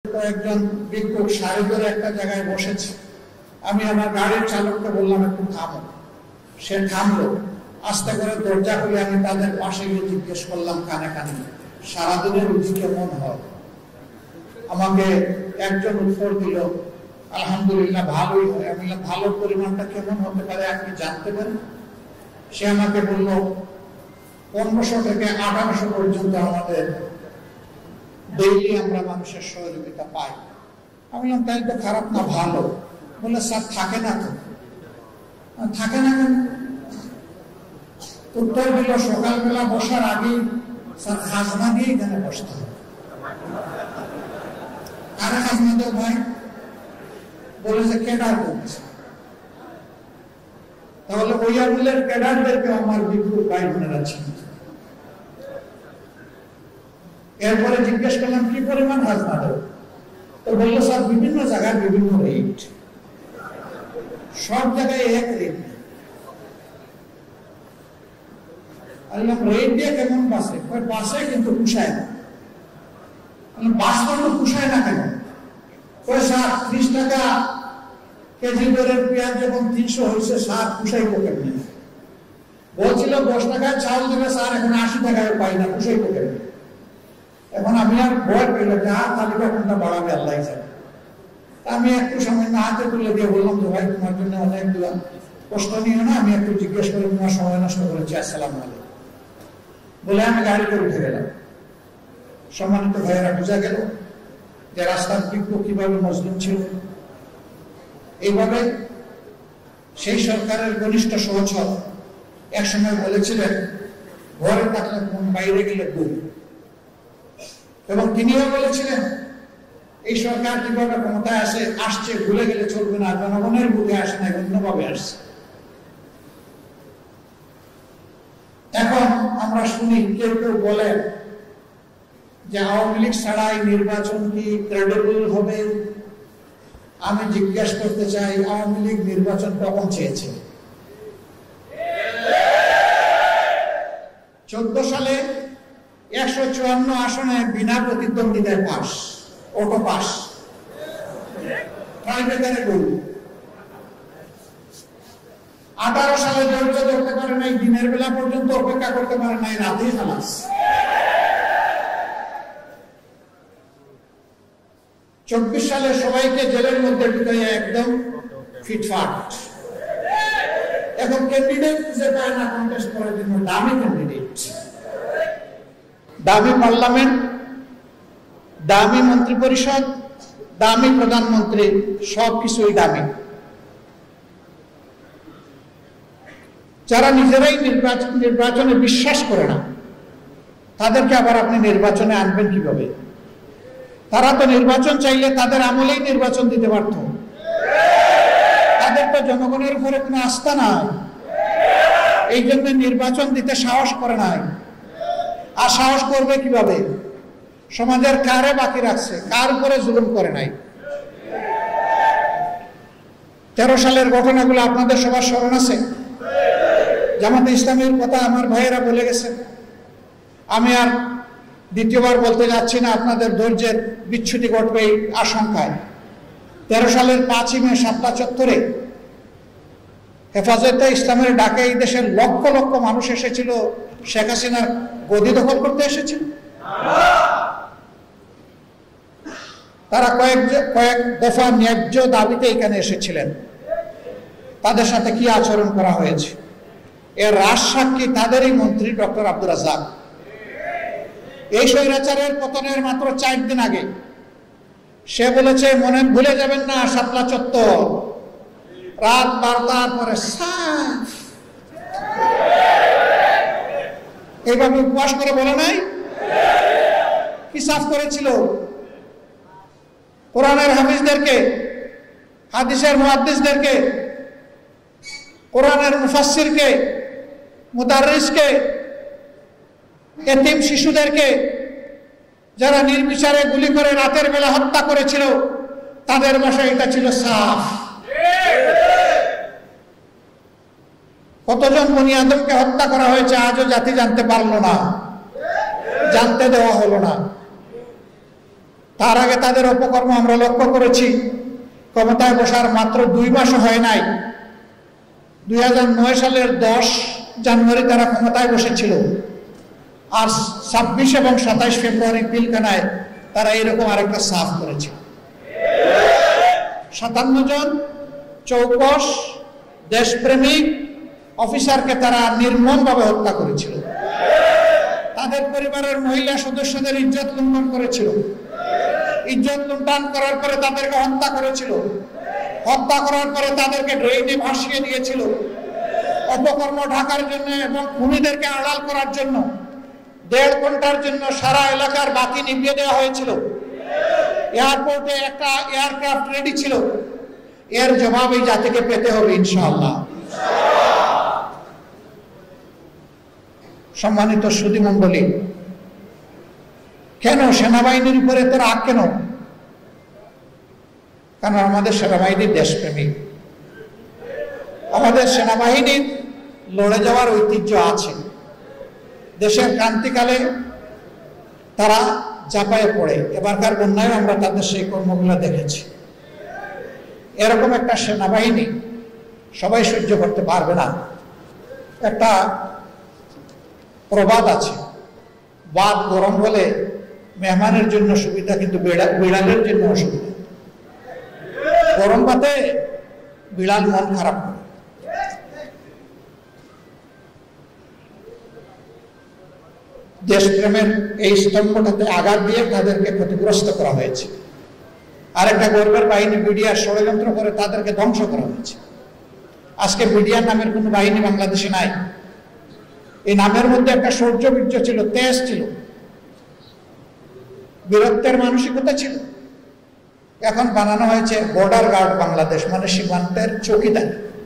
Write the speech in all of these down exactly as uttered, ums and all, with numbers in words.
একজন ভিক্ষুক সারি ধরে একটা জায়গায় বসেছে। আমি আমার গাড়ির চালককে বললাম একটু থামো। সে থামলো। আস্তে করে দরজা খুলে আমি তাদের পাশে গিয়ে জিজ্ঞেস করলাম কানে কানে, সারাদিনের রুচি কেমন হয়? আমাকে একজন উত্তর দিল, আলহামদুলিল্লাহ ভালোই হয়। আমি বললাম, ভালোর পরিমাণটা কেমন হতে পারে আপনি জানতে পারেন? সে আমাকে বলল, পনেরোশো থেকে আঠারোশো পর্যন্ত আমাদের ডেইলি আমরা মানুষের সহযোগিতা পাই। আমি বললাম, তাই তো খারাপ না, ভালো। বললে, স্যার থাকে না তো। থাকে না কেন? উত্তর দিল, সকালবেলা বসার আগে স্যার খাজনা দিয়ে এখানে বসতে হবে। কারা খাজনা দেব ভাই? বলে যে ক্যাডার কমছে। তাহলে ওই আমলের ক্যাডারদেরকে আমার ভিক্ষুক ভাই বোনেরা ছিল। এরপরে জিজ্ঞেস করলাম, কি পরিমাণ খাজনা দেব? তো বললো, স্যার বিভিন্ন জায়গায় বিভিন্ন রেট, সব জায়গায় এক রেট। রেট দিয়ে কেমন বাসে? বাসে কিন্তু পুষায় না। বাস করলে পুষায় না কেন? সাত ত্রিশ টাকা কেজি দরের পেঁয়াজ যখন তিনশো হয়েছে, সাত পুষাইব কেমনি? বলছিল দশ টাকায় চাউল দেবে স্যার, এখন আশি টাকায় পাই না, পুষাইব কেমনি? এখন আমি আর ভয় পেলাম যে আর তালিকা কোনটা বাড়াবে আল্লাহ জানে। আমি একটু সময় না হাতে তুলে দিয়ে বললাম যে ভাই তোমার জন্য অনেক দিলাম, কষ্ট নিও না, আমি একটু জিজ্ঞেস করে তোমার সময় নষ্ট করেছি, আসসালাম আলাইকুম বলে আমি গাড়ি করে উঠে গেলাম। সম্মানিত ভাইয়েরা, বোঝা গেল যে রাস্তার ভিক্ষুক কিভাবে মজলুম ছিল। এইভাবে সেই সরকারের ঘনিষ্ঠ সহচর একসময় বলেছিলেন, ঘরে থাকলে কোন, বাইরে গেলে কোন। এবং তিনিও বলেছিলেন, এই সরকার কিভাবে ক্ষমতায় আসে আসছে ভুলে গেলে চলবে না, জনগণের বুকে আসে না, অন্যভাবে আসছে। এখন আমরা শুনি কেউ কেউ বলেন যে আওয়ামী লীগ ছাড়াই নির্বাচন কি ক্রেডিবল হবে? আমি জিজ্ঞাসা করতে চাই, আওয়ামী লীগ নির্বাচন কখন চেয়েছে? চোদ্দ সালে একশো চুয়ান্ন আসনে বিনা প্রতিদ্বন্দ্বিতায় পাস, অটো পাস, ট্রাইব্রেকারে গোল। আঠারো সালে ধৈর্য ধরতে পারে নাই, দিনের বেলা পর্যন্ত অপেক্ষা করতে পারে নাই, রাতে খালাস। চব্বিশ সালে সবাইকে জেলের মধ্যে ঢুকাইয়া একদম ফিটফাট। এখন ক্যান্ডিডেট খুঁজে পায় না কন্টেস্ট করার জন্য, দামি ক্যান্ডিডেট, দামি পার্লামেন্ট, দামি মন্ত্রী পরিষদ, দামি প্রধানমন্ত্রী, সবকিছুই দামি। যারা নিজেরাই নির্বাচন নির্বাচনে বিশ্বাস করে না, তাদেরকে আবার আপনি নির্বাচনে আনবেন কিভাবে? তারা তো নির্বাচন চাইলে তাদের আমলেই নির্বাচন দিতে পারত। তাদের তো জনগণের উপরে কোনো আস্থা নাই, এই জন্য নির্বাচন দিতে সাহস করে নাই। আর সাহস করবে কিভাবে? সমাজের কারে বাকি রাখছে, কার উপরে জুলুম করে নাই। তেরো সালের ঘটনাগুলো আপনাদের সবার স্মরণ আছে। জামাতে ইসলামের কথা আমার ভাইয়েরা বলে গেছেন, আমি আর দ্বিতীয়বার বলতে যাচ্ছি না, আপনাদের ধৈর্যের বিচ্ছুতি ঘটবে এই আশঙ্কায়। তেরো সালের পাঁচই মে শাপলা চত্বরে হেফাজতে ইসলামের ডাকে এই দেশের লক্ষ লক্ষ মানুষ এসেছিল, শেখ হাসিনার গদি দখল করতে এসেছিল। তারা কয়েক কয়েক দফা ন্যায্য দাবিতে এখানে এসেছিলেন। তাদের সাথে কি আচরণ করা হয়েছে এর রাজ সাক্ষী তাদেরই মন্ত্রী ডক্টর আব্দুর রাজ্জাক। এই স্বৈরাচারের পতনের মাত্র চার দিন আগে সে বলেছে, মনে ভুলে যাবেন না শাপলা চত্বর রাত বারোটার পরে সাফ। এইভাবে উপবাস করে বলে নাই? কি সাফ করেছিল? কোরআনের হাফিজদেরকে, হাদিসের মুহাদ্দিসদেরকে, কোরআনের মুফাসসিরকে, মুদাররিসকে, এতিম শিশুদেরকে যারা নির্বিচারে গুলি করে রাতের বেলা হত্যা করেছিল, তাদের ভাষায় এটা ছিল সাফ। কতজন বনি আদমকে হত্যা করা হয়েছে আজও জাতি জানতে পারলো না, জানতে দেওয়া হলো না। তার আগে তাদের অপকর্ম আমরা লক্ষ্য করেছি। ক্ষমতায় বসার মাত্র দুই মাসও হয় নাই, দুই হাজার নয় সালের দশ জানুয়ারি তারা ক্ষমতায় বসেছিল, আর ছাব্বিশ এবং সাতাইশ ফেব্রুয়ারি পিলখানায় তারা এরকম আরেকটা সাফ করেছে। সাতান্ন জন চৌকস দেশপ্রেমিক অফিসারকে তারা নির্মমভাবে হত্যা করেছিল। তাদের পরিবারের মহিলা সদস্যদের ইজ্জত লুণ্ঠন করেছিল। ইজ্জত লুণ্ঠন করার পরে তাদেরকে হত্যা করেছিল। হত্যা করার পরে তাদেরকে ড্রেনে ভাসিয়ে দিয়েছিল। অপকর্ম ঢাকার জন্য এবং খুনিদেরকে আড়াল করার জন্য দেড় ঘন্টার জন্য সারা এলাকার বাতি নিভিয়ে দেওয়া হয়েছিল। এয়ারপোর্টে একটা এয়ারক্রাফট রেডি ছিল। এর জবাব এই জাতিকে পেতে হবে ইনশাআল্লাহ। সম্মানিত সুধী মণ্ডলী, কেন সেনাবাহিনীর উপরে তো রাগ কেন? কারণ আমাদের সেনাবাহিনী দেশপ্রেমিক। আমাদের সেনাবাহিনীর লড়ে যাওয়ার ঐতিহ্য আছে। দেশের ক্রান্তিকালে তারা চাপায়ে পড়ে, এবারকার বন্যায় আমরা তাদের সেই কর্মগুলো দেখেছি। এরকম একটা সেনাবাহিনী সবাই সহ্য করতে পারবে না। একটা প্রবাদ আছে, বাদ গরম হলে মেহমানের জন্য সুবিধা, কিন্তু বিড়ালের জন্য অসুবিধা। গরম ভাতে বিড়াল মন খারাপ করে। দেশপ্রেমের এই স্তম্ভটাতে আঘাত দিয়ে তাদেরকে ক্ষতিগ্রস্ত করা হয়েছে। আরেকটা গর্বের বাহিনী বিডিআর ষড়যন্ত্র করে তাদেরকে ধ্বংস করা হয়েছে। আজকে বিডিআর নামের কোনো বাহিনী বাংলাদেশে নাই। এই নামের মধ্যে একটা শৌর্য বীর্য ছিল, তেজ ছিল, বীরত্বের মানসিকতা ছিল। এখন বানানো হয়েছে বর্ডার গার্ড বাংলাদেশ, মানে সীমান্তের চৌকিদার।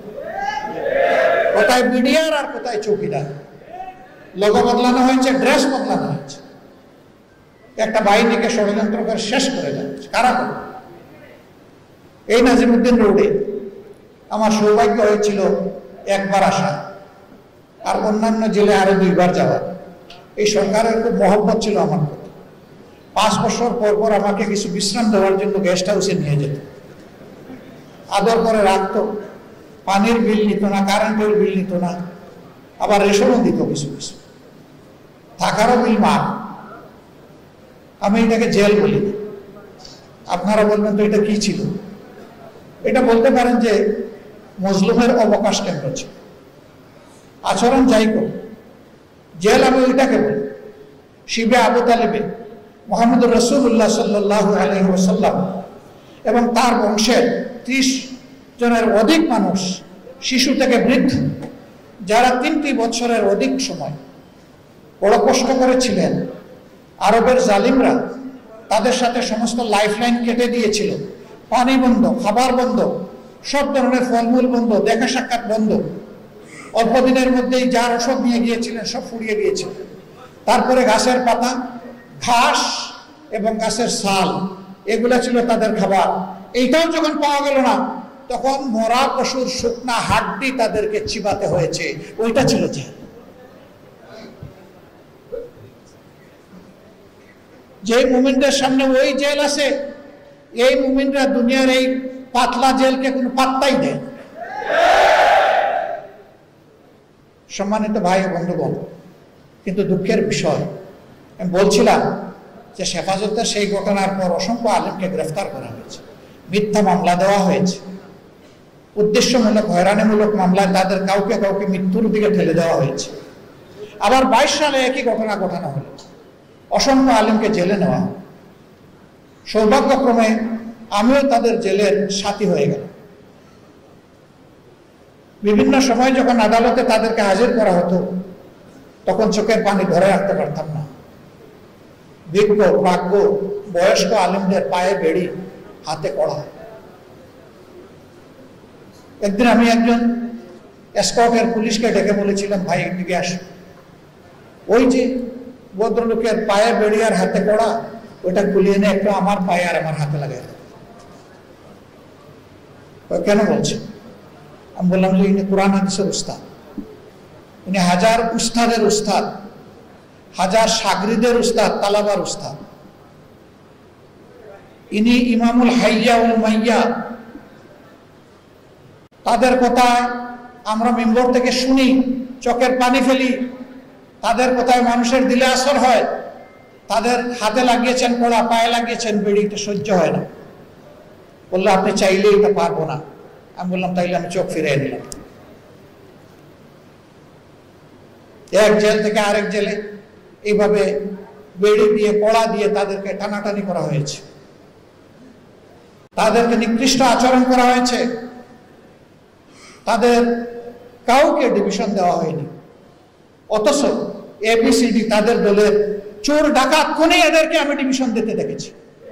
কোথায় বিডিআর আর কোথায় চৌকিদার। লোগো বদলানো হয়েছে, ড্রেস বদলানো হয়েছে। একটা বাহিনীকে ষড়যন্ত্র করে শেষ করে যাচ্ছে। কারা করে? এই নাজিমউদ্দিন রোডে আমার সৌভাগ্য হয়েছিল একবার আসা, আর অন্যান্য জেলে আরো দুইবার যাওয়া। এই সরকারের খুব মহব্বত ছিল আমার প্রতি। পাঁচ বছর পর পর আমাকে কিছু বিশ্রাম দেওয়ার জন্য গেস্ট হাউসে নিয়ে যেত, আদর করে রাখতো। পানির বিল নিত না, কারেন্টের বিল নিত না, আবার রেশনও দিত কিছু কিছু, থাকারও বিল মাফ। আমি এটাকে জেল বলি। আপনারা বলবেন তো এটা কি ছিল? এটা বলতে পারেন যে মজলুমের অবকাশ কেন্দ্র ছিল। আচরণ যাই হোক, জেল আমি ওইটাকে বলি। শিবে আবু তালেবে মোহাম্মদ রসুল্লাহ সাল্লাল্লাহু আলাইহি ওয়াসাল্লাম এবং তার বংশের ত্রিশ জনের অধিক মানুষ, শিশু থেকে বৃদ্ধ, যারা তিনটি বছরের অধিক সময় বড় কষ্ট করেছিলেন। আরবের জালিমরা তাদের সাথে সমস্ত লাইফলাইন কেটে দিয়েছিল। পানি বন্ধ, খাবার বন্ধ, সব ধরনের ফলমূল বন্ধ, দেখা সাক্ষাৎ বন্ধ। অল্প দিনের মধ্যেই যার ওষুধ নিয়ে গিয়েছিলেন সব ফুরিয়ে গিয়েছিলেন। তারপরে ঘাসের পাতা, ঘাস এবং গাছের ছাল, এগুলা ছিল তাদের খাবার। এইটাও যখন পাওয়া গেল না, তখন মরা পশুর শুকনা হাড্ডি তাদেরকে চিবাতে হয়েছে। ওইটা ছিল জেল। যে মুমিনদের সামনে ওই জেল আছে, এই মুমিনরা দুনিয়ার এই পাতলা জেলকে কোনো পাত্তাই দেয়। সম্মানিত ভাই ও বন্ধুগণ, কিন্তু দুঃখের বিষয়, আমি বলছিলাম যে হেফাজতের সেই ঘটনার পর অসংখ্য আলেমকে গ্রেফতার করা হয়েছে, মিথ্যা মামলা দেওয়া হয়েছে, উদ্দেশ্যমূলক হয়রানিমূলক মামলায় তাদের কাউকে কাউকে মৃত্যুর দিকে ঠেলে দেওয়া হয়েছে। আবার বাইশ সালে একই ঘটনা ঘটানো হলো, অসংখ্য আলেমকে জেলে নেওয়া। সৌভাগ্যক্রমে আমিও তাদের জেলের সাথী হয়ে গেলাম। বিভিন্ন সময় যখন আদালতে তাদেরকে হাজির করা হতো, তখন চোখের পানি ধরে রাখতে পারতাম না। বিজ্ঞ প্রাজ্ঞ বয়স্ক আলেমদের পায়ে বেড়ি, হাতে কড়া। একদিন আমি একজন এসকর্টের পুলিশকে ডেকে বলেছিলাম, ভাই এদিকে আসো, ওই যে ভদ্রলোকের পায়ে বেড়ি আর হাতে কড়া, ওইটা খুলিয়ে নিয়ে একটু আমার পায়ে আর আমার হাতে লাগাই। কেন বলছে? আমি বললাম যে ইনি কোরআন হাদিসের উস্তাদ, ইনি হাজার উস্তাদের উস্তাদ, হাজার সাগরিদের উস্তাদ, তালাবার উস্তাদ। ইনি ইমামুল হাইয়া ওয়াল মাইয়া। তাদের কথায় আমরা মেম্বর থেকে শুনি, চোখের পানি ফেলি, তাদের কথায় মানুষের দিলে আসর হয়। তাদের হাতে লাগিয়েছেন কড়া, পায়ে লাগিয়েছেন বেড়ি, এটা সহ্য হয় না। বললো আপনি চাইলে এটা পারবো না। আমি বললাম তাইলে আমি চোখ ফিরিয়ে নিলাম। এক জেল থেকে আরেক জেলে এইভাবে বেড়ি দিয়ে কড়া দিয়ে তাদেরকে টানাটানি করা হয়েছে, তাদেরকে নিকৃষ্ট আচরণ করা হয়েছে, তাদের কাউকে ডিভিশন দেওয়া হয়নি। অথচ এবিসিডি তাদের দলের চোর ডাকাত খুনি এদেরকে আমি ডিভিশন দিতে দেখেছি।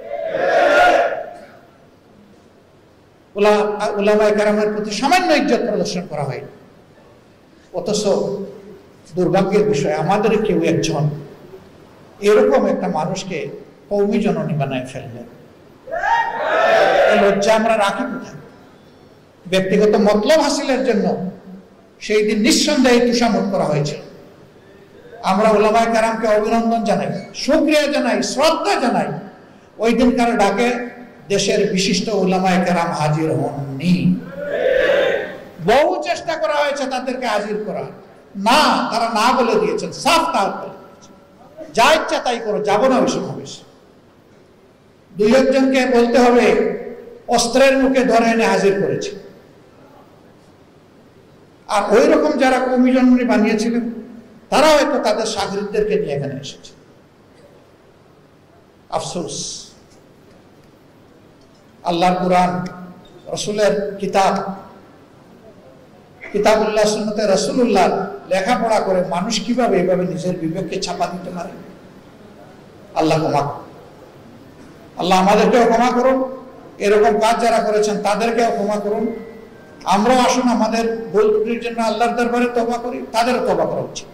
উলামায়ে কেরামের প্রতি সামান্য ইজ্জত প্রদর্শন করা হয়নি। অথচ দুর্ভাগ্যের বিষয় আমাদের কেউ একজন এরকম একটা মানুষকে কওমি জননী বানায় ফেললেন। এই লজ্জা আমরা রাখি কোথায়? ব্যক্তিগত মতলব হাসিলের জন্য সেই দিন নিঃসন্দেহে তুষামত করা হয়েছিল। আমরা উলামায়ে কেরামকে অভিনন্দন জানাই, শুকরিয়া জানাই, শ্রদ্ধা জানাই। ওই দিনকার ডাকে দেশের বিশিষ্ট উলামায়ে কেরাম হাজির হননি। বহু চেষ্টা করা হয়েছে তাদেরকে হাজির করা, না, তারা না বলে দিয়েছেন, সাফ না বলে দিয়েছেন, যা ইচ্ছা তাই করো, যাবো না ওই সমাবেশ। দুই একজনকে বলতে হবে অস্ত্রের মুখে ধরে এনে হাজির করেছে। আর ওই রকম যারা কওমি জননী বানিয়েছিলেন তারা হয়তো তাদের শাগিরদেরকে নিয়ে এখানে এসেছে। আফসোস, আল্লাহর কুরআন, রসুলের কিতাব, কিতাবুল্লাহ, সুন্নতে রাসূলুল্লাহ লেখাপড়া করে মানুষ কিভাবে এভাবে নিজের বিবেককে ছাপা দিতে পারে? আল্লাহ ক্ষমা করুন। আল্লাহ আমাদেরকেও ক্ষমা করুন, এরকম কাজ যারা করেছেন তাদেরকেও ক্ষমা করুন। আমরাও আসুন আমাদের ভুল ত্রুটির জন্য আল্লাহর দরবারে তওবা করি, তাদেরও তওবা করা উচিত।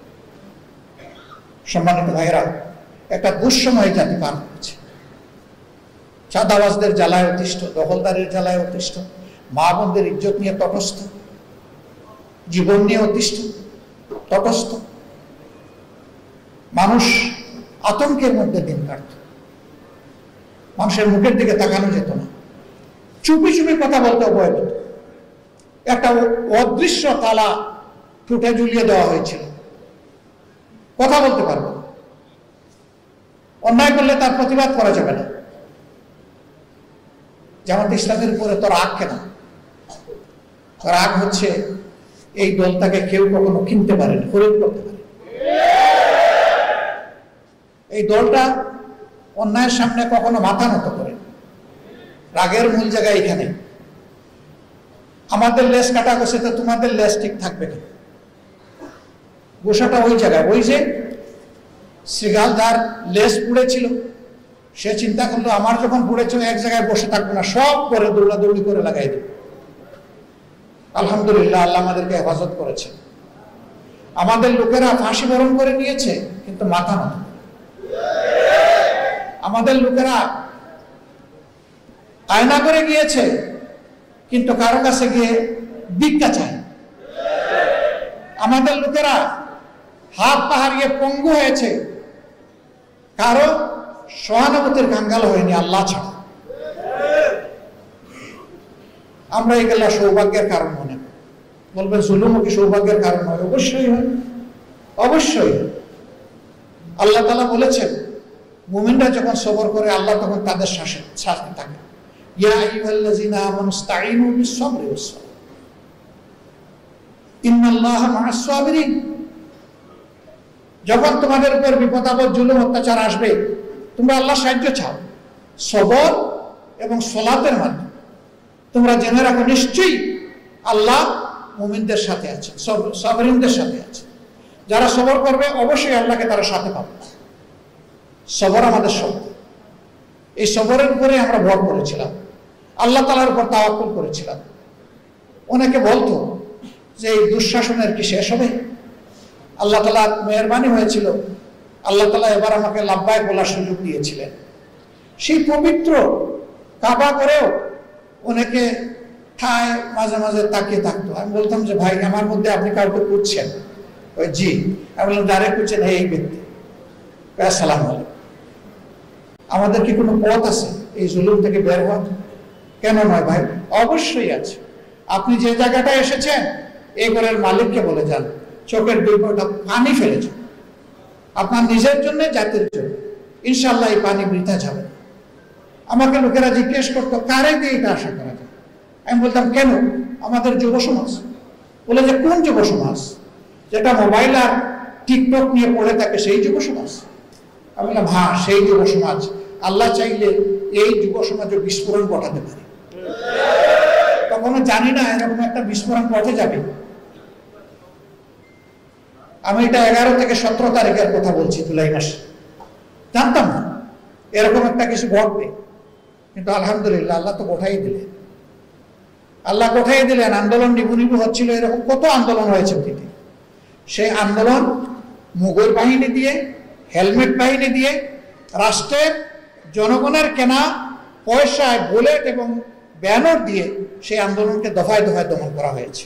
সম্মানিত ভাইরা, একটা দুঃসময় জাতি পার করেছে। চাঁদাবাজদের জ্বালায় অতিষ্ঠ, দখলদারের জ্বালায় অতিষ্ঠ, মা বোনদের ইজ্জত নিয়ে তটস্থ, জীবন নিয়ে অতিষ্ঠ, তটস্থ। মানুষ আতঙ্কের মধ্যে দিন কাটত, মানুষের মুখের দিকে তাকানো যেত না, চুপি চুপি কথা বলতে ভয় পেত। একটা অদৃশ্য তালা ঠোঁটে ঝুলিয়ে দেওয়া হয়েছিল, কথা বলতে পারবো, অন্যায় করলে তার প্রতিবাদ করা যাবে না। জামাত ইসলামের উপরে তো রাগ কেন? রাগ হচ্ছে এই দলটাকে কেউ কখনো কিনতে পারেনি, খরিদ করতে পারে। এই দলটা অন্যায়ের সামনে কখনো মাথা নত করে। রাগের মূল জায়গা এখানে। আমাদের লেস কাটা গেছে, তো তোমাদের লেস ঠিক থাকবে কেন? গোসাটা ওই জায়গায়। ওই যে শ্রীগাল যার লেস পুড়েছিল, সে চিন্তা করলো আমার যখন পুড়েছিল এক জায়গায় বসে থাকবো না, সব করে দৌড়াদৌড়ি করে লাগাই দেব। আলহামদুলিল্লাহ, আল্লাহ আমাদেরকে হেফাজত করেছে। আমাদের লোকেরা ফাঁসি বরণ করে নিয়েছে, কিন্তু মাথা নত। আমাদের লোকেরা আয়না করে গিয়েছে, কিন্তু কারো কাছে গিয়ে ভিক্ষা চায়। আমাদের লোকেরা হাত পা হারিয়ে পঙ্গু হয়েছে, কারো সহানুভূতির কাঙ্গাল হয়নি আল্লাহ ছাড়া। আমরা এগুলা সৌভাগ্যের কারণ মনে করি। বলবেন জুলুমও কি সৌভাগ্যের কারণ হয়? অবশ্যই হয়, অবশ্যই। আল্লাহ তাআলা বলেছেন মুমিনরা যখন সবর করে আল্লাহ তখন তাদের সাথে থাকে। ইয়া আইয়ুহাল্লাযীনা আমানু ইসতাঈনু বিস-সাবরি ওয়াস-সালাহ ইন্নাল্লাহা মা'আস সাবিরিন। যখন তোমাদের উপর বিপদ আপদ, জুলুম, অত্যাচার আসবে, তোমরা আল্লাহর সাহায্য চাও সবর এবং সালাতের মাধ্যমে। তোমরা জেনে রাখো নিশ্চয়ই আল্লাহ মুমিনদের সাথে আছেন, সাবরিনদের সাথে আছেন। যারা সবর করবে অবশ্যই আল্লাহকে তারা সাথে পাবে। সবর আমাদের শব্দ। এই সবরের উপরে আমরা ভর করেছিলাম, আল্লাহ তাআলার উপর তাওয়াক্কুল করেছিলাম। অনেকে বলতো যে এই দুঃশাসনের কি শেষ হবে? আল্লাহ তাআলার মেহেরবানি হয়েছিল, আল্লাহ তাআলা এবার আমাকে লাব্বাইক বলার সুযোগ দিয়েছিলেন। সেই পবিত্র কাবা করেও অনেকে ঠায় মাঝে মাঝে তাকিয়ে থাকতো। আমি বলতাম যে ভাই, আমার মধ্যে আপনি কাউকে খুঁজছেন? ওই জি। আমি বললাম যারে খুঁজছেন এই ব্যক্তি। আসসালামু আলাইকুম। আমাদের কি কোনো পথ আছে এই জুলুম থেকে বের হওয়া? কেন নয় ভাই, অবশ্যই আছে। আপনি যে জায়গাটায় এসেছেন এই ঘরের মালিককে বলে যান চোখের দুই ফোঁটা পানি ফেলেছে আপনার নিজের জন্য, জাতির জন্য, ইনশাল্লাহ এই পানি বৃথা যাবে। আমাকে লোকেরা জিজ্ঞেস করতো কারে দিয়ে এটা আশা করা যায়। আমি বলতাম কেন? আমাদের যুব সমাজ। বলে যে কোন যুব সমাজ? যেটা মোবাইল আর টিকটক নিয়ে পড়ে থাকে সেই যুব সমাজ। আমি বললাম হ্যাঁ, সেই যুব সমাজ। আল্লাহ চাইলে এই যুব সমাজে বিস্ফোরণ ঘটাতে পারে। তখনও জানি না এরকম একটা বিস্ফোরণ ঘটে যাবে। আমি এটা এগারো থেকে সতেরো তারিখের কথা বলছি, জুলাই মাসে। জানতাম না এরকম একটা কিছু ঘটবে, কিন্তু আলহামদুলিল্লাহ আল্লাহ তো গোঠাই দিলেন। আল্লাহ গোঠাই দিলেন। আন্দোলন নিবু নিবু হচ্ছিল, এরকম কত আন্দোলন হয়েছে পৃথিবীতে। সেই আন্দোলন মুঘল বাহিনী দিয়ে, হেলমেট বাহিনী দিয়ে, রাষ্ট্রের জনগণের কেনা পয়সায় বুলেট এবং ব্যানার দিয়ে সেই আন্দোলনকে দফায় দফায় দমন করা হয়েছে।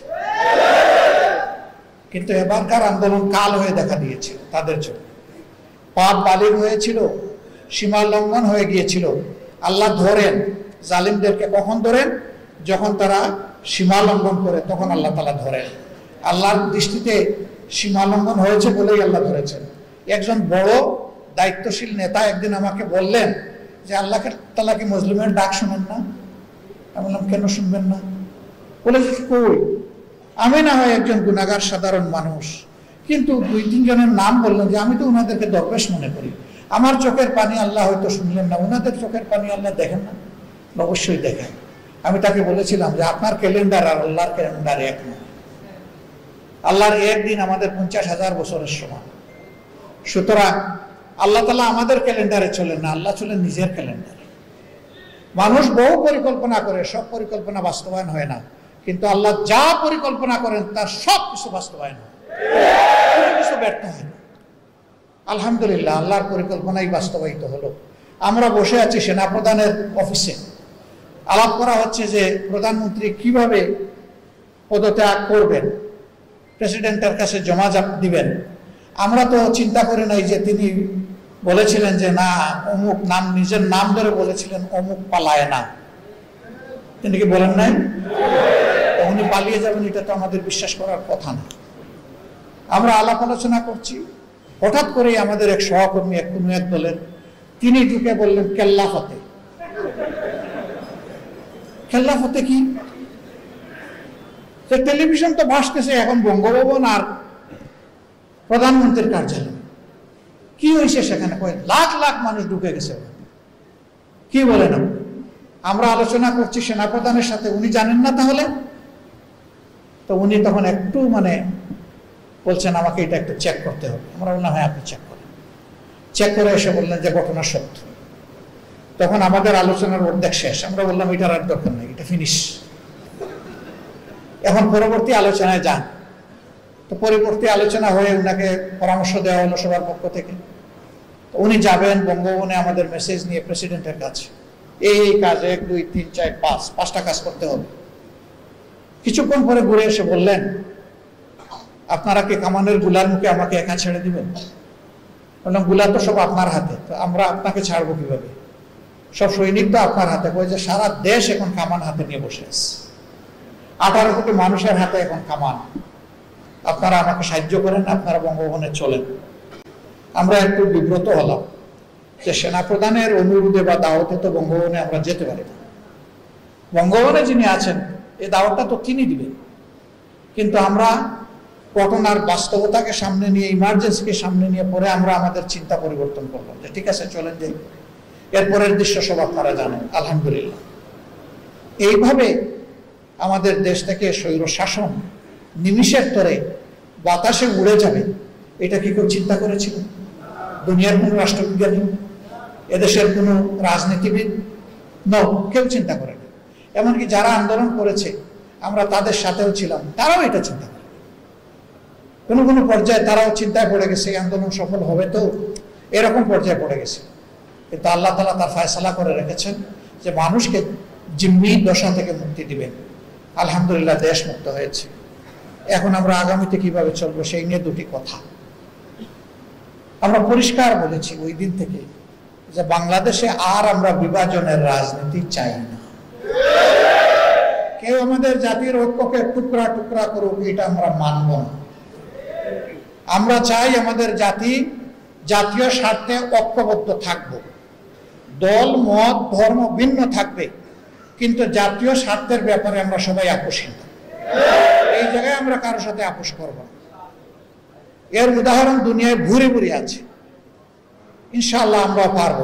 কিন্তু এবারকার আন্দোলন কাল হয়ে দেখা দিয়েছে তাদের জন্য। পাপ বালির হয়েছিল, সীমা লঙ্ঘন হয়ে গিয়েছিল। আল্লাহ ধরেন জালিমদেরকে। কখন ধরেন? যখন তারা সীমা লঙ্ঘন করে, তখন আল্লাহ তাআলা ধরেন। আল্লাহর দৃষ্টিতে সীমা লঙ্ঘন হয়েছে বলেই আল্লাহ ধরেছেন। একজন বড় দায়িত্বশীল নেতা একদিন আমাকে বললেন যে আল্লাহ তাআলা কি মুসলিমের ডাক শুনেন না? আমি বললাম কেন শুনবেন না? বলে কই, আমি না হয় একজন গুনাহগার সাধারণ মানুষ, কিন্তু দুই তিনজনের নাম বললেন যে আমি তো ওনাদেরকে দরবেশ মনে করি। আমার চোখের পানি আল্লাহ হয়তো শুনলেন না, ওনাদের চোখের পানি আল্লাহ দেখেন না? অবশ্যই দেখেন। আমি তাকে বলেছিলাম যে আপনার ক্যালেন্ডার আর আল্লাহর ক্যালেন্ডার এক নয়। আল্লাহর একদিন আমাদের পঞ্চাশ হাজার বছরের সমান। সুতরাং আল্লাহ তাআলা আমাদের ক্যালেন্ডারে চলেন না, আল্লাহ চলেন নিজের ক্যালেন্ডারে। মানুষ বহু পরিকল্পনা করে, সব পরিকল্পনা বাস্তবায়ন হয় না, কিন্তু আল্লাহ যা পরিকল্পনা করেন তার সব কিছু বাস্তবায়ন হয়, কোনো কিছু ব্যর্থ হয় না। আলহামদুলিল্লাহ আল্লাহর পরিকল্পনাই বাস্তবায়িত হলো। আমরা বসে আছি সেনাপ্রধানের অফিসে, আলাপ করা হচ্ছে যে প্রধানমন্ত্রী কিভাবে পদত্যাগ করবেন, প্রেসিডেন্টের কাছে জমা দিবেন। আমরা তো চিন্তা করি নাই যে তিনি বলেছিলেন যে না অমুক নাম, নিজের নাম ধরে বলেছিলেন অমুক পালায় না। তিনি কি বলেন নাই? উনি পালিয়ে যাবেন, এটা তো আমাদের বিশ্বাস করার কথা না। আমরা আলাপ আলোচনা করছি, হঠাৎ করেই আমাদের এক সহকর্মী এক কোনো এক দলের তিনি ঢুকে বললেন কেল্লা ফতে। কেল্লা ফতে কি? টেলিভিশন তো ভাসতেছে এখন বঙ্গভবন আর প্রধানমন্ত্রীর কার্যালয়। কি হয়েছে সেখানে? লাখ লাখ মানুষ ঢুকে গেছে। কি বলেন? আমরা আলোচনা করছি সেনাপ্রধানের সাথে, উনি জানেন না তাহলে? তো উনি তখন একটু মানে বলছেন আমাকে এটা একটু চেক করতে হবে। আমরা বললাম হ্যাঁ আপনি চেক করেন। চেক করে এসে বললেন যে ঘটনা সত্য। তখন আমাদের আলোচনার অর্ধেক শেষ। আমরা বললাম এটার আর দরকার নেই, এটা ফিনিশ। এখন পরবর্তী আলোচনায় যান। তো পরবর্তী আলোচনা হয়ে ওনাকে পরামর্শ দেওয়া হলো সবার পক্ষ থেকে। উনি যাবেন বঙ্গভবনে আমাদের মেসেজ নিয়ে প্রেসিডেন্টের কাছে, এই কাজ এক দুই তিন চার পাঁচ পাঁচটা কাজ করতে হবে। কিছুক্ষণ পরে ঘুরে এসে বললেন আপনারা কি কামানের গুলার মুখে আমাকে একা ছেড়ে দিবেন? বললাম গুলা তো সব আপনার হাতে, তো আমরা আপনাকে ছাড়বো কিভাবে? সব সৈনিক তো আপনার হাতে। কই যে সারা দেশ এখন কামান হাতে নিয়ে বসে আছে, আঠারো কোটি মানুষের হাতে এখন কামান। আপনারা আমাকে সাহায্য করেন, আপনারা বঙ্গভবনে চলেন। আমরা একটু বিব্রত হলাম যে সেনাপ্রধানের অনুরোধে বা দাওয়াতে তো বঙ্গভবনে আমরা যেতে পারি না। বঙ্গভবনে যিনি আছেন এই দাওয়াতটা তো তিনি দিবেন, কিন্তু আমরা ঘটনার বাস্তবতাকে সামনে নিয়ে, ইমার্জেন্সিকে সামনে নিয়ে পরে আমরা আমাদের চিন্তা পরিবর্তন করলাম যে ঠিক আছে চলেন যাই। এরপরের দৃশ্য সব আপনারা জানেন আলহামদুলিল্লাহ। এইভাবে আমাদের দেশ থেকে স্বৈর শাসন নিমিষের তরে বাতাসে উড়ে যাবে, এটা কি কেউ চিন্তা করেছিল? দুনিয়ার কোনো রাষ্ট্রবিজ্ঞানী, এদেশের কোনো রাজনীতিবিদ ন, কেউ চিন্তা করেনি। এমনকি যারা আন্দোলন করেছে আমরা তাদের সাথেও ছিলাম, তারাও এটা চিন্তা করে কোনো কোনো পর্যায়ে তারাও চিন্তায় পড়ে গেছে এই আন্দোলন সফল হবে তো, এরকম পর্যায়ে পড়ে গেছে। কিন্তু আল্লাহ তাআলা তার ফয়সালা করে রেখেছেন যে মানুষকে জিম্মি দশা থেকে মুক্তি দিবেন। আলহামদুলিল্লাহ দেশ মুক্ত হয়েছে। এখন আমরা আগামীতে কিভাবে চলবো সেই নিয়ে দুটি কথা আমরা পরিষ্কার বলেছি ওই দিন থেকে যে বাংলাদেশে আর আমরা বিভাজনের রাজনীতি চাই না। কেউ আমাদের জাতির ঐক্যকে টুকরা টুকরা করুক, এটা আমরা মানব না। আমরা চাই আমাদের জাতি জাতীয় স্বার্থে ঐক্যবদ্ধ থাকবো। দল মত ধর্ম ভিন্ন থাকবে, কিন্তু জাতীয় স্বার্থের ব্যাপারে আমরা সবাই আপোষহীন। এই জায়গায় আমরা কারোর সাথে আপোষ করব না। এর উদাহরণ দুনিয়ায় ভুরি ভুরি আছে। ইনশাআল্লাহ আমরা পারবো।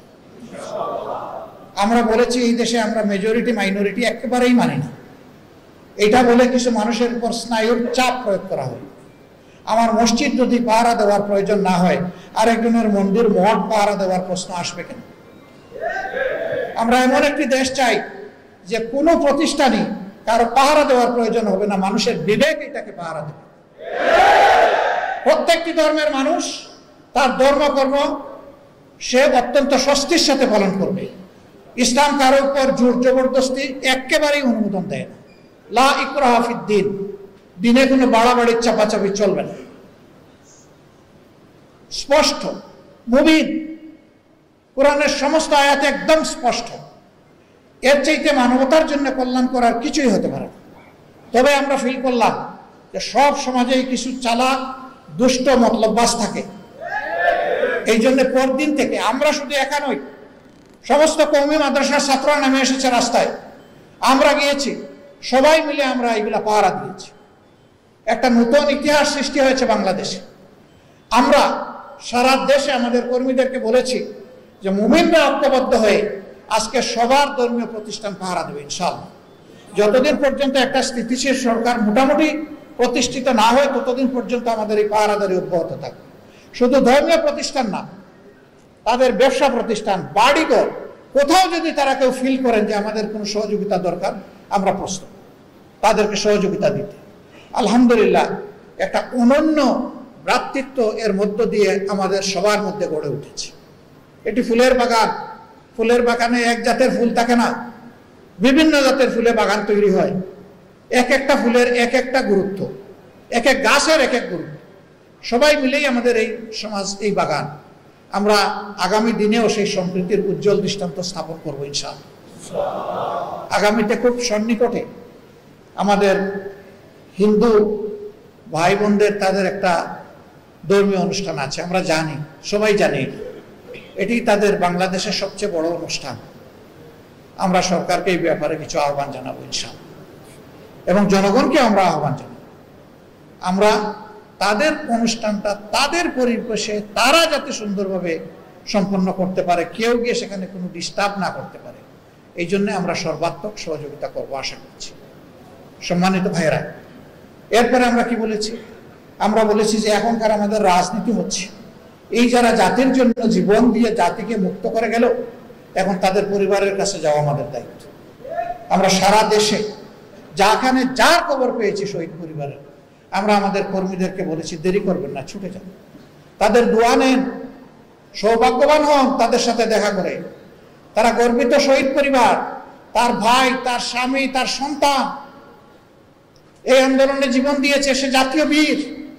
আমরা বলেছি এই দেশে আমরা মেজরিটি মাইনরিটি একেবারেই মানি না। এটা বলে কিছু মানুষের উপর স্নায়ুর চাপ প্রয়োগ করা হয়। আমার মসজিদ যদি পাহারা দেওয়ার প্রয়োজন না হয়, আরেকজনের মন্দির মঠ পাহারা দেওয়ার প্রশ্ন আসবে কেন? আমরা এমন একটি দেশ চাই যে কোনো প্রতিষ্ঠানই কারো পাহারা দেওয়ার প্রয়োজন হবে না, মানুষের বিবেক এটাকে পাহারা দেবে। প্রত্যেকটি ধর্মের মানুষ তার ধর্মকর্ম সে অত্যন্ত স্বস্তির সাথে পালন করবে। ইসলাম কারো উপর জোর জবরদস্তি একেবারেই অনুমোদন দেয় না। লা ইকরাহা ফিদ্দিন, দিনে কোনো বাড়াবাড়ির চাপাচাপি চলবে না। স্পষ্ট মুবিন, কোরআনের সমস্ত আয়াত একদম স্পষ্ট। এর চাইতে মানবতার জন্য কল্যাণ করার কিছুই হতে পারে না। তবে আমরা ফিল করলাম যে সব সমাজেই কিছু চালাক দুষ্ট মতলববাজ থাকে। এই জন্য পরদিন থেকে আমরা শুধু একা নই, সমস্ত কওমি মাদ্রাসার ছাত্ররা নামে এসেছে রাস্তায়, আমরা গিয়েছি, সবাই মিলে আমরা এগুলা পাহারা দিয়েছি। একটা নতুন ইতিহাস সৃষ্টি হয়েছে বাংলাদেশে। আমরা সারা দেশে আমাদের কর্মীদেরকে বলেছি যে মুমিনরা ঐক্যবদ্ধ হয়ে আজকে সবার ধর্মীয় প্রতিষ্ঠান পাহারা দেবে ইনশাআল্লাহ। যতদিন পর্যন্ত একটা স্থিতিশীল সরকার মোটামুটি প্রতিষ্ঠিত না হয়, ততদিন পর্যন্ত আমাদের এই পাহারাদারি অব্যাহত থাকবে। শুধু ধর্মীয় প্রতিষ্ঠান না, তাদের ব্যবসা প্রতিষ্ঠান, বাড়িঘর, কোথাও যদি তারা কেউ ফিল করেন যে আমাদের কোনো সহযোগিতা দরকার, আমরা প্রস্তুত তাদেরকে সহযোগিতা দিতে। আলহামদুলিল্লাহ, একটা অনন্য ভ্রাতৃত্ব এর মধ্য দিয়ে আমাদের সবার মধ্যে গড়ে উঠেছে। এটি ফুলের বাগান। ফুলের বাগানে এক জাতের ফুল থাকে না, বিভিন্ন জাতের ফুলে বাগান তৈরি হয়। এক একটা ফুলের এক একটা গুরুত্ব, এক এক গাছের এক এক গুরুত্ব। সবাই মিলেই আমাদের এই সমাজ, এই বাগান। আমরা আগামী দিনেও সেই সম্প্রীতির উজ্জ্বল দৃষ্টান্ত স্থাপন করবো ইনশাআল্লাহ। আগামীতে খুব সন্নিকটে আমাদের হিন্দু ভাই বোনদের তাদের একটা ধর্মীয় অনুষ্ঠান আছে। আমরা জানি, সবাই জানি, এটি তাদের বাংলাদেশের সবচেয়ে বড় অনুষ্ঠান। আমরা সরকারকে এই ব্যাপারে কিছু আহ্বান জানাবো ইনশাআল্লাহ, এবং জনগণকে আমরা আহ্বান জানাবো। আমরা তাদের অনুষ্ঠানটা তাদের পরিবেশে তারা যাতে সুন্দরভাবে সম্পন্ন করতে পারে, কেউ গিয়ে সেখানে কোনো ডিস্টার্ব না করতে পারে, এই জন্য আমরা সর্বাত্মক সহযোগিতা করবো আশা করছি। সম্মানিত ভাইয়েরা, এরপরে আমরা কি বলেছি? আমরা বলেছি যে এখনকার আমাদের রাজনীতি হচ্ছে, এই যারা জাতির জন্য জীবন দিয়ে জাতিকে মুক্ত করে গেল, এখন তাদের পরিবারের কাছে যাওয়া আমাদের দায়িত্ব। আমরা সারা দেশে যাখানে যার খবর পেয়েছি শহীদ পরিবারের, আমরা আমাদের কর্মীদেরকে বলেছি দেরি করবেন না, ছুটে যান, তাদের দোয়া নেন, সৌভাগ্যবান হন তাদের সাথে দেখা করে। তারা গর্বিত শহীদ পরিবার, তার ভাই, তার স্বামী, তার সন্তান এই আন্দোলনে জীবন দিয়েছে। সে জাতীয় বীর।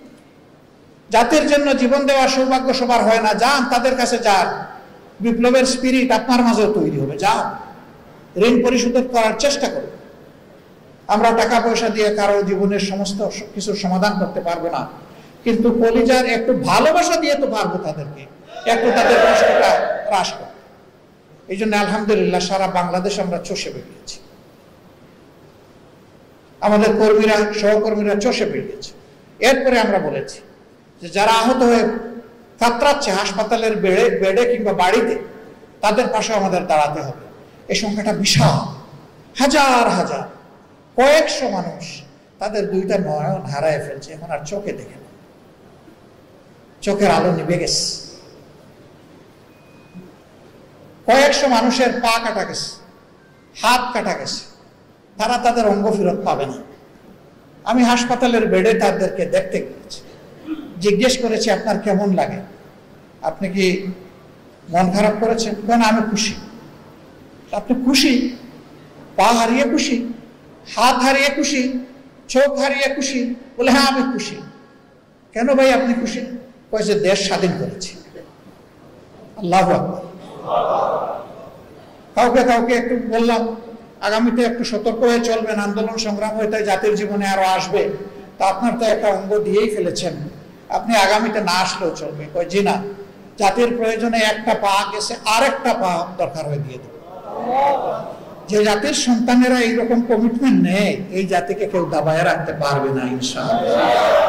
জাতির জন্য জীবন দেওয়ার সৌভাগ্য সবার হয় না। যান, তাদের কাছে যান, বিপ্লবের স্পিরিট আপনার মাঝেও তৈরি হবে। যান, ঋণ পরিশোধ করার চেষ্টা করুন। আমরা টাকা পয়সা দিয়ে কারো জীবনের সমস্ত কিছুর সমাধান করতে পারবো না, কিন্তু কলিজার একটু ভালোবাসা দিয়ে তো পারবো তাদেরকে একটু তাদের কষ্টটা হ্রাস করতে। এই জন্য আলহামদুলিল্লাহ সারা বাংলাদেশ আমরা চষে বেরিয়েছি, আমাদের কর্মীরা, সহকর্মীরা চষে বেরিয়েছে। এরপরে আমরা বলেছি যে যারা আহত হয়ে কাতরাচ্ছে হাসপাতালের বেডে বেডে কিংবা বাড়িতে, তাদের পাশে আমাদের দাঁড়াতে হবে। এই সংখ্যাটা বিশাল, হাজার হাজার, কয়েকশো মানুষ তাদের দুইটা নয়ন হারায় ফেলছে, এখন আর চোখে দেখে না, চোখের আলো নিভে গেছে। কয়েকশো মানুষের পা কাটা গেছে, হাত কাটা গেছে, তারা তাদের অঙ্গ ফেরত পাবে না। আমি হাসপাতালের বেডে তাদেরকে দেখতে গিয়েছি, জিজ্ঞেস করেছি আপনার কেমন লাগে, আপনি কি মন খারাপ করেছেন? কেন আমি খুশি। আপনি খুশি? পা হারিয়ে খুশি, হাত হারিয়ে খুশি, চোখ হারিয়ে খুশি? বলে হ্যাঁ আমি খুশি। কেন ভাই আপনি খুশি? কয়েছে দেশ স্বাধীন করেছি। আল্লাহু আকবার। কাউকে কাউকে একটু বললাম আগামীতে একটু সতর্ক হয়ে চলবেন, আন্দোলন সংগ্রাম হয়তো জাতির জীবনে আরো আসবে, তা আপনার তো একটা অঙ্গ দিয়েই ফেলেছেন, আপনি আগামীতে না আসলেও চলবে। কই জি না, জাতির প্রয়োজনে একটা পা গেছে আর একটা পা দরকার হয়ে দিয়ে দেবে। যে জাতির সন্তানেরা এইরকম কমিটমেন্ট নেই, এই জাতিকে কেউ দাবায় রাখতে পারবে না ইনশাআল্লাহ।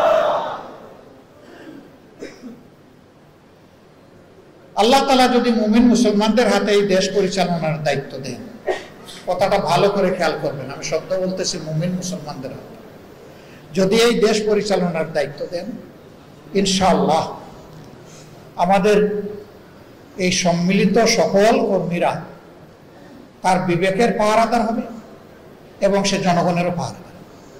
আল্লাহ তাআলা যদি মুমিন মুসলমানদের হাতে এই দেশ পরিচালনার দায়িত্ব দেন, কথাটা ভালো করে খেয়াল করবেন, আমি শব্দ বলতেছি মুমিন মুসলমানদের হাতে যদি এই দেশ পরিচালনার দায়িত্ব দেন, ইনশাআল্লাহ আমাদের এই সম্মিলিত সকল কর্মীরা তার বিবেকের পাহারাদার হবে এবং সে জনগণেরও পাহারাদার।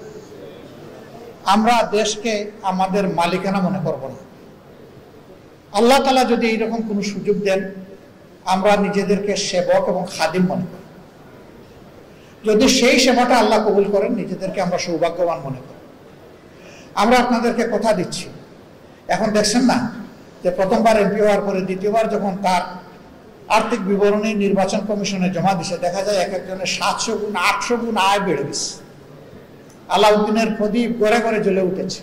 আমরা দেশকে আমাদের মালিকানা মনে করব না। আল্লাহ তাআলা যদি এইরকম কোনো সুযোগ দেন, আমরা নিজেদেরকে সেবক এবং খাদিম মনে করি। যদি সেই সেবাটা আল্লাহ কবুল করেন, নিজেদেরকে আমরা সৌভাগ্যবান মনে করি। আমরা আপনাদেরকে কথা দিচ্ছি, এখন দেখছেন না যে প্রথমবার এমপি হওয়ার পরে দ্বিতীয়বার যখন তার আর্থিক বিবরণী নির্বাচন কমিশনে জমা দিছে, দেখা যায় এক একজনের সাতশো গুণ আটশো গুণ আয় বেড়ে গেছে। আলাউদ্দিনের প্রদীপ গড়ে গড়ে জ্বলে উঠেছে।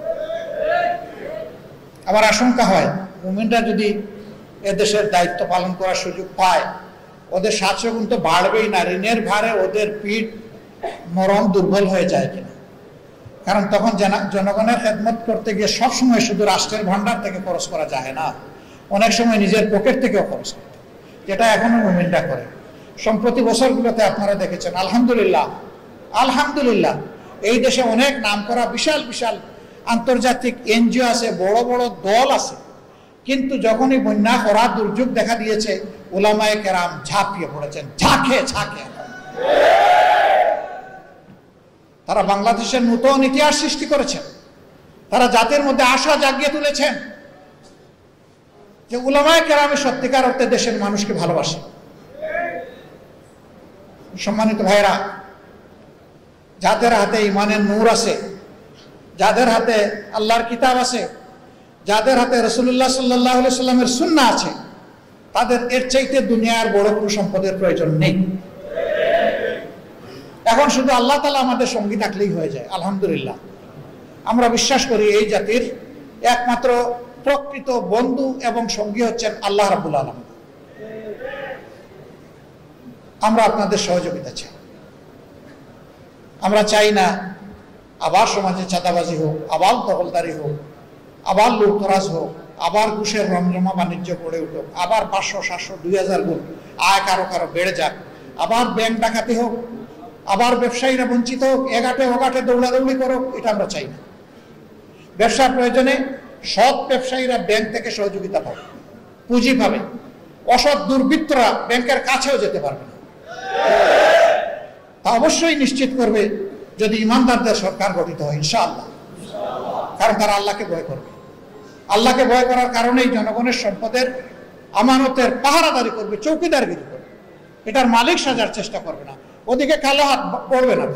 আমার আশঙ্কা হয় মুমিনরা যদি এদেশের দায়িত্ব পালন করার সুযোগ পায়, ওদের সাতশো গুণ তো বাড়বেই না, ঋণের ভারে ওদের পিঠ নরম দুর্বল হয়ে যায় কিনা। কারণ তখন জনগণের খেদমত করতে গিয়ে সবসময় শুধু রাষ্ট্রের ভান্ডার থেকে খরচ করা যায় না, অনেক সময় নিজের পকেট থেকেও খরচ করতে, যেটা এখনো মুমিনরা করে। সম্প্রতি বছরগুলোতে আপনারা দেখেছেন, আলহামদুলিল্লাহ আলহামদুলিল্লাহ এই দেশে অনেক নাম করা বিশাল বিশাল আন্তর্জাতিক এনজিও আছে, বড় বড় দল আছে, কিন্তু যখনই বন্যা করা দুর্যোগ দেখা দিয়েছে, উলামায়ে কেরাম ঝাঁপিয়ে পড়েছেন, ঝাঁকে ঝাঁকে। তারা বাংলাদেশের নতুন ইতিহাস সৃষ্টি করেছেন, তারা জাতির মধ্যে আশা জাগিয়ে তুলেছেন যে উলামায়ে কেরামে সত্যিকার অর্থে দেশের মানুষকে ভালোবাসে। সম্মানিত ভাইরা, যাদের হাতে ইমানের নূর আছে, যাদের হাতে আল্লাহর কিতাব আছে, যাদের হাতে রাসূলুল্লাহ সাল্লাল্লাহু আলাইহি সাল্লামের সুন্নাহ আছে, তাদের এর চাইতে দুনিয়ার বড় কোনো সম্পদের প্রয়োজন নেই। এখন শুধু আল্লাহ তাআলা আমাদের সঙ্গী থাকলেই হয়ে যায়। আলহামদুলিল্লাহ, আমরা বিশ্বাস করি এই জাতির একমাত্র প্রকৃত বন্ধু এবং সঙ্গী হচ্ছেন আল্লাহ রাব্বুল আলামিন। আমরা আপনাদের সহযোগিতা চাই। আমরা চাই না আবার সমাজে চাঁদাবাজি হোক, আবার দখলদারি হোক, আবার লুটতরাজ হোক, আবার ঘুষের রমরমা বাণিজ্য গড়ে উঠুক, আবার পাঁচশো সাতশো দুই হাজার গুণ আয় কারো কারো বেড়ে যাক, আবার ব্যাংক ডাকাতি হোক, আবার ব্যবসায়ীরা বঞ্চিত হোক, এগাটে ওগাটে দৌড়াদৌড়ি করুক, এটা আমরা চাই না। ব্যবসার প্রয়োজনে সৎ ব্যবসায়ীরা ব্যাংক থেকে সহযোগিতা পাবে, পুঁজি পাবে, অসৎ দুর্বৃত্তরা ব্যাংকের কাছেও যেতে পারবে না। তা অবশ্যই নিশ্চিত করবে যদি ইমানদারদের সরকার গঠিত হয় ইনশাআল্লাহ, কারণ তারা আল্লাহকে ভয় করবে। আল্লাহকে ভয় করার কারণেই জনগণের সম্পদের আমানতের পাহারাদারি করবে, চৌকিদারগিরি করবে, এটার মালিক সাজার চেষ্টা করবে না, ওদিকে কালো হাত পড়বে না।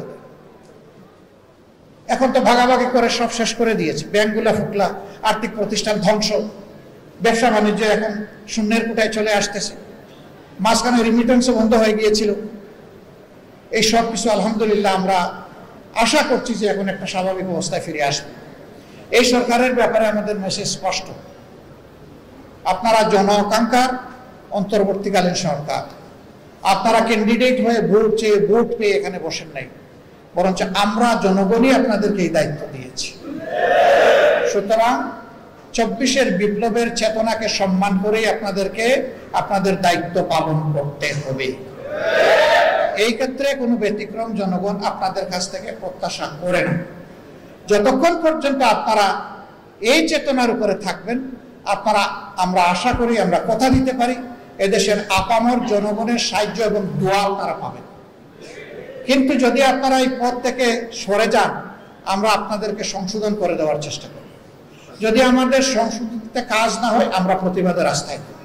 এখন তো ভাগাভাগি করে সব শেষ করে দিয়েছে, ব্যাংকগুলা ফুকলা, আর্থিক প্রতিষ্ঠান ধ্বংস, ব্যবসা বাণিজ্য এখন শূন্যের কোটায় চলে আসতেছে, মাঝখানে রিমিটেন্সও বন্ধ হয়ে গিয়েছিল। এই সব কিছু আলহামদুলিল্লাহ আমরা আশা করছি যে এখন একটা স্বাভাবিক অবস্থায় ফিরে আসবে। এই সরকারের ব্যাপারে আমাদের মেসেজ স্পষ্ট, আপনারা জনআকাঙ্ক্ষার অন্তর্বর্তীকালীন সরকার, আপনারা ক্যান্ডিডেট হয়ে ভোট চেয়ে ভোট পেয়ে এখানে বসেন নাই, বরঞ্চ আমরা জনগণই আপনাদেরকে এই দায়িত্ব দিয়েছি। সুতরাং চব্বিশের বিপ্লবের চেতনাকে সম্মান করেই আপনাদেরকে আপনাদের দায়িত্ব পালন করতে হবে। এই ক্ষেত্রে কোনো ব্যতিক্রম জনগণ আপনাদের কাছ থেকে প্রত্যাশা করে না। যতক্ষণ পর্যন্ত আপনারা এই চেতনার উপরে থাকবেন, আপনারা আমরা আশা করি, আমরা কথা দিতে পারি, এদেশের আপামর জনগণের সাহায্য এবং দোয়া আপনারা পাবেন। কিন্তু যদি আপনারা এই পথ থেকে সরে যান, আমরা আপনাদেরকে সংশোধন করে দেওয়ার চেষ্টা করি। যদি আমাদের সংশোধনতে কাজ না হয়, আমরা প্রতিবাদের রাস্তায় করি,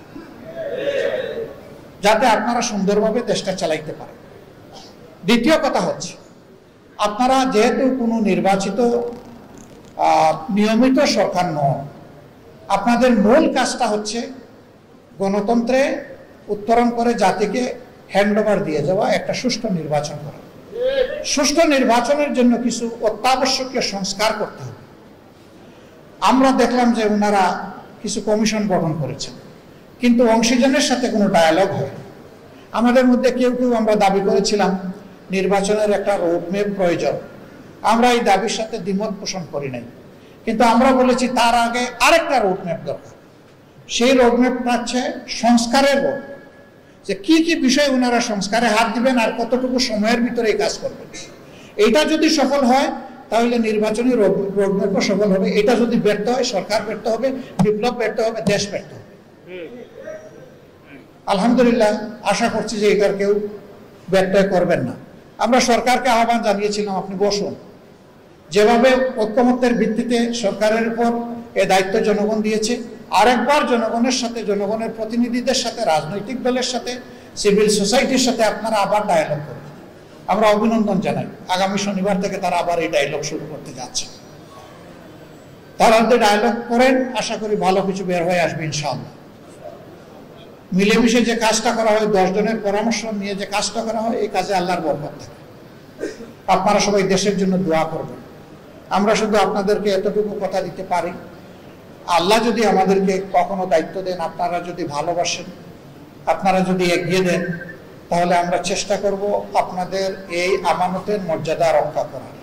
যাতে আপনারা সুন্দরভাবে দেশটা চালাইতে পারেন। দ্বিতীয় কথা হচ্ছে, আপনারা যেহেতু কোনো নির্বাচিত নিয়মিত সরকার নন, আপনাদের মূল কাজটা হচ্ছে গণতন্ত্রে উত্তরণ করে জাতিকে হ্যান্ডওভার দিয়ে যাওয়া, একটা সুষ্ঠু নির্বাচন করা। সুষ্ঠু নির্বাচনের জন্য কিছু অত্যাবশ্যকীয় সংস্কার করতে হবে। আমরা দেখলাম যে ওনারা কিছু কমিশন গঠন করেছেন, কিন্তু অংশীজনের সাথে কোনো ডায়ালগ হয়। আমাদের মধ্যে কেউ কেউ আমরা দাবি করেছিলাম নির্বাচনের একটা রোডম্যাপ প্রয়োজন। আমরা এই দাবির সাথে দ্বিমত পোষণ করি নাই, কিন্তু আমরা বলেছি তার আগে আরেকটা রোডম্যাপ দরকার। সেই রোডম্যাপটা হচ্ছে সংস্কারের রোড, যে কি কি বিষয়ে ওনারা সংস্কারে হাত দিবেন আর কতটুকু সময়ের ভিতরে এই কাজ করবেন। এটা যদি সফল হয় তাহলে নির্বাচনী রোডম্যাপও সফল হবে। এটা যদি ব্যর্থ হয়, সরকার ব্যর্থ হবে, বিপ্লব ব্যর্থ হবে, দেশ ব্যর্থ হবে। আলহামদুলিল্লাহ, আশা করছি যে এটার কেউ ব্যর্থ করবেন না। আমরা সরকারকে আহ্বান জানিয়েছিলাম, আপনি বসুন। যেভাবে ঐক্যমত্যের ভিত্তিতে সরকারের উপর এ দায়িত্ব জনগণ দিয়েছে, আরেকবার জনগণের সাথে, জনগণের প্রতিনিধিদের সাথে, রাজনৈতিক দলের সাথে, সিভিল সোসাইটির সাথে আপনারা আবার ডায়ালগ করুন। আমরা অভিনন্দন জানাই। আগামী শনিবার থেকে তারা আবার এই ডায়ালগ শুরু করতে যাচ্ছে। তারা যদি ডায়ালগ করেন, আশা করি ভালো কিছু বের হয়ে আসবে ইনশাআল্লাহ। মিলেমিশে যে কাজটা করা হয়, দশ জনের পরামর্শ নিয়ে যে কাজটা করা হয়, এই কাজে আল্লাহর বরকত থাকে। আপনারা সবাই দেশের জন্য দোয়া করবেন। আমরা শুধু আপনাদেরকে এতটুকু কথা দিতে পারি, আল্লাহ যদি আমাদেরকে কখনো দায়িত্ব দেন, আপনারা যদি ভালোবাসেন, আপনারা যদি এগিয়ে দেন, তাহলে আমরা চেষ্টা করব আপনাদের এই আমানতের মর্যাদা রক্ষা করার।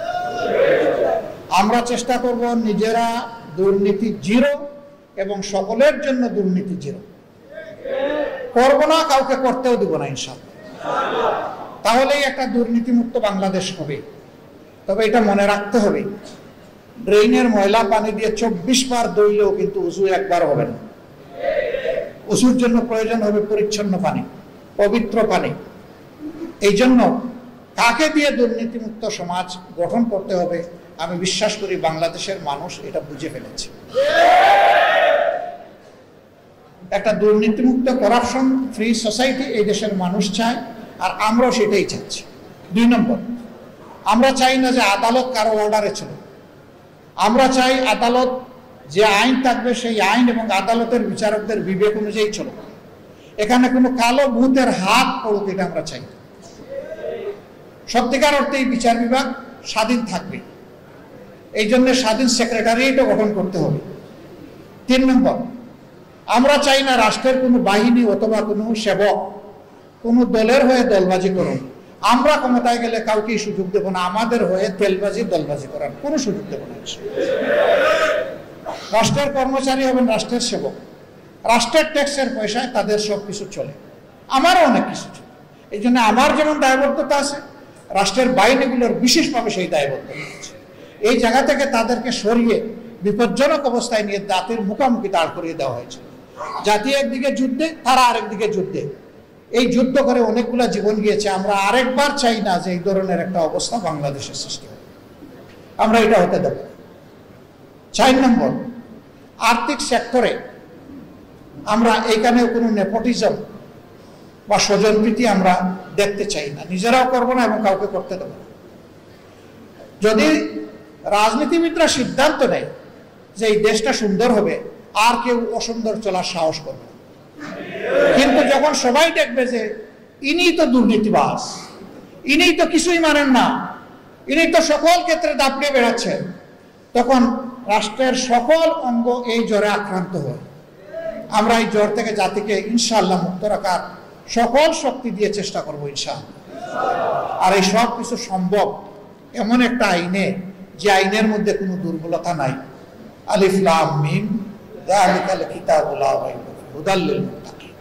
আমরা চেষ্টা করব নিজেরা দুর্নীতি জিরো এবং সকলের জন্য দুর্নীতি জিরো করব না, কাউকে করতেও দিব না ইনশাআল্লাহ। তাহলেই একটা দুর্নীতিমুক্ত বাংলাদেশ হবে। তবে এটা মনে রাখতে হবে, ড্রেইনের ময়লা পানি দিয়ে চব্বিশ বার দইলেও কিন্তু উজু একবার হবে না। উজুর জন্য প্রয়োজন হবে পরিচ্ছন্ন পানি, পবিত্র পানি। এই জন্য কাকে দিয়ে দুর্নীতিমুক্ত সমাজ গঠন করতে হবে, আমি বিশ্বাস করি বাংলাদেশের মানুষ এটা বুঝে ফেলেছে। একটা দুর্নীতিমুক্ত, করাপশন ফ্রি সোসাইটি এই দেশের মানুষ চায়, আর আমরাও সেটাই চাচ্ছি। দুই নম্বর, আমরা চাই না যে আদালত কারো অর্ডারে চলে। আমরা চাই আদালত যে আইন থাকবে সেই আইন এবং আদালতের বিচারকদের বিবেক অনুযায়ী চলুক। এখানে কোনো কালো ভূতের হাত পড়ুক, এটা আমরা চাই। সত্যিকার অর্থে এই বিচার বিভাগ স্বাধীন থাকবে, এই জন্য স্বাধীন সেক্রেটারিয়েটও গঠন করতে হবে। তিন নম্বর, আমরা চাই না রাষ্ট্রের কোনো বাহিনী অথবা কোনো সেবক কোনো দলের হয়ে দলবাজি করুন। আমরা ক্ষমতায় গেলে কাউকেই সুযোগ দেব না আমাদের হয়ে তেলবাজি, দলবাজি করার কোনো সুযোগ দেব না। রাষ্ট্রের কর্মচারী হবেন রাষ্ট্রের সেবক, রাষ্ট্রের ট্যাক্সের পয়সায় তাদের সব কিছু চলে, আমারও অনেক কিছু চলে। এই জন্য আমার যেমন দায়বদ্ধতা আছে, রাষ্ট্রের বাহিনীগুলোর বিশেষভাবে সেই দায়বদ্ধতা আছে। এই জায়গা থেকে তাদেরকে সরিয়ে বিপজ্জনক অবস্থায় নিয়ে জাতির মুখোমুখি দাঁড় করিয়ে দেওয়া হয়েছে। জাতি একদিকে যুদ্ধে, তারা আরেকদিকে যুদ্ধে, এই যুদ্ধ করে অনেকগুলা জীবন গিয়েছে। আমরা আরেকবার চাই না যে এই ধরনের একটা অবস্থা বাংলাদেশের সৃষ্টি হবে, আমরা এটা হতে দেব। চার নম্বর, আর্থিক সেক্টরে আমরা এইখানে কোনো নেপোটিজম বা স্বজনপ্রীতি আমরা দেখতে চাই না, নিজেরাও করবো না এবং কাউকে করতে দেব না। যদি রাজনীতিবিদরা সিদ্ধান্ত নেয় যে এই দেশটা সুন্দর হবে, আর কেউ অসুন্দর চলার সাহস করবে না। কিন্তু যখন সবাই দেখবে যে ইনি তো দুর্নীতিবাজ, ইনি তো কিছুই মানেন না, ইনি তো সকল ক্ষেত্রে দাপিয়ে বেড়াচ্ছেন, তখন রাষ্ট্রের সকল অঙ্গ এই জ্বরে আক্রান্ত হয়। আমরা এই জ্বর থেকে জাতিকে ইনশাআল্লাহ মুক্ত রাখার সকল শক্তি দিয়ে চেষ্টা করবো ইনশাআল্লাহ। আর এই সব কিছু সম্ভব এমন একটা আইনে, যে আইনের মধ্যে কোনো দুর্বলতা নাই। আলিফ লাম মিম যালিকাল কিতাবুল লা রাইবা ফীহি হুদাল লিল মুত্তাকিন।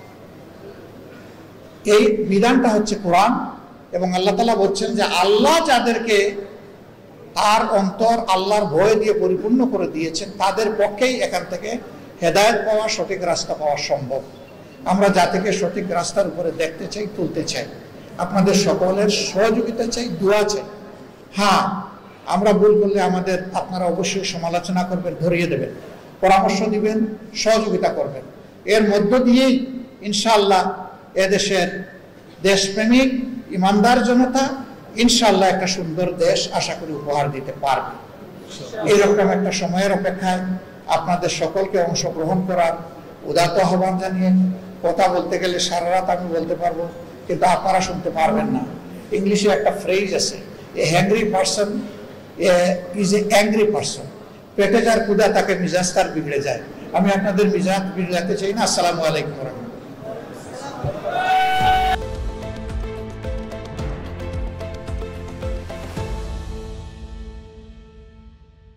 এই বিধানটা হচ্ছে কোরআন, এবং আল্লাহ তাআলা বলছেন যে আল্লাহ যাদেরকে তার অন্তর আল্লাহর ভয় দিয়ে পরিপূর্ণ করে দিয়েছেন, তাদের পক্ষেই এখান থেকে হেদায়েত পাওয়া, সঠিক রাস্তা পাওয়া সম্ভব। আমরা জাতিকে সঠিক রাস্তার উপরে দেখতে চাই, তুলতে চাই। আপনাদের সকলের সহযোগিতা চাই, দোয়া চাই। হ্যাঁ, আমরা ভুল করলে আমাদের আপনারা অবশ্যই সমালোচনা করবেন, ধরিয়ে দেবেন, পরামর্শ দিবেন, সহযোগিতা করবেন। এর মধ্য দিয়েই ইনশাআল্লাহ এদেশের দেশপ্রেমিক ইমানদার জনতা ইনশাআল্লাহ একটা সুন্দর দেশ আশা করি উপহার দিতে পারবে। এইরকম একটা সময়ের অপেক্ষায় আপনাদের সকলকে অংশগ্রহণ করার উদাত্ত আহ্বান জানিয়ে কথা বলতে গেলে সারা রাত আমি বলতে পারবো, কিন্তু আপনারা শুনতে পারবেন না। ইংলিশে একটা ফ্রেজ আছে, a hungry person is a angry person. পেটে যার ক্ষুধা তাকে মিজাজ তার বিগড়ে যায়। আমি আপনাদের মিজাজ বিগড়াতে চাই না। আসসালামু আলাইকুম ওয়া রাহমাতুল্লাহ।